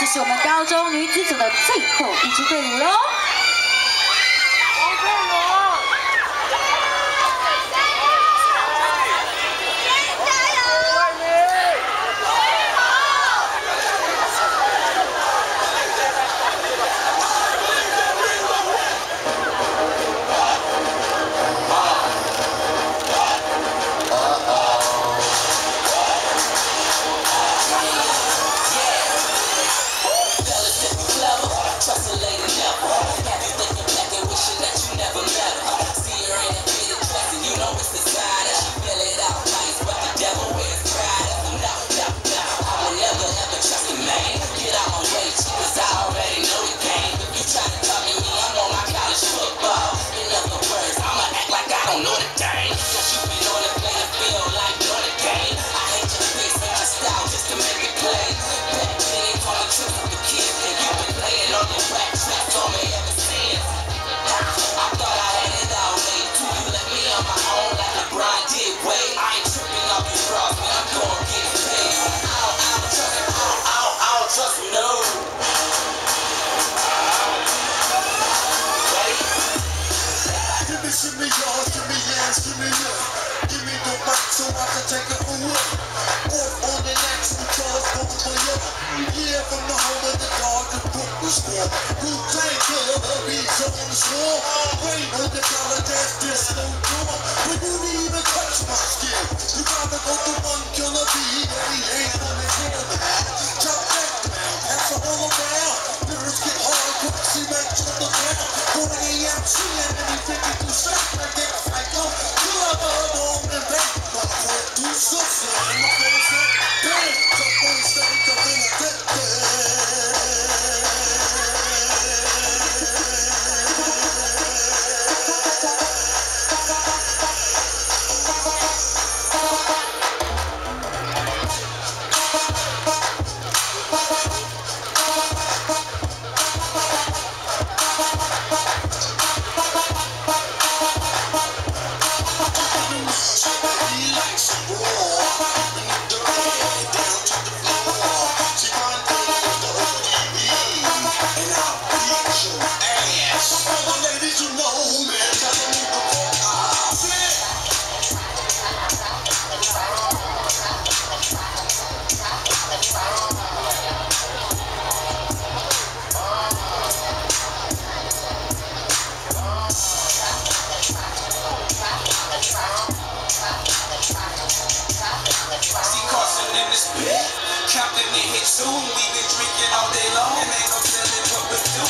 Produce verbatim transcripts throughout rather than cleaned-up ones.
这是我们高中女子组的最后一支队伍喽。 Give me yours, give me hands, give me yours. Give me the mic so I can take it away. Off on the next because going for you. Yeah, from the home of the dog, the Brooklyn score. Who tank killer, the beats on the score. Rain on the color dance, disco drummer. When you didn't even touch my skin, you gotta go to one killer beat. Any hand on the hand. Chop that down, pass the whole around. Lyrics get hard, quick, see make to the ground. Going A M C and any fifty-two shots. I get psycho, you love her home and back. My point do something, I'm a face up, bang. Jump on stage, jump in a dead in this pit, counting the hits soon. We been drinking all day long, and ain't no telling what we do.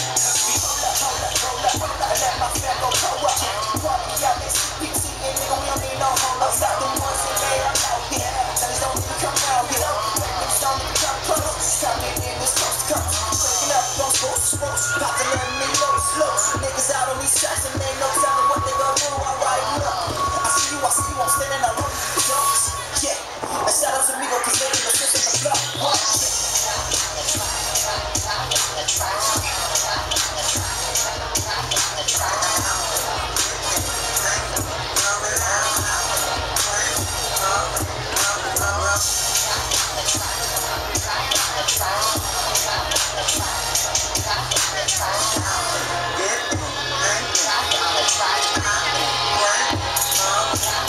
Niggas out on these shots and ain't no telling what they gon' do. Alright, look, I see you, I see you, I'm standing out on these jumps. Yeah, and shout out to Migo, cause they ain't no shit in the block. What?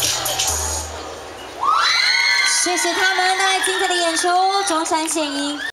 谢谢他们带来精彩的演出，中山献音。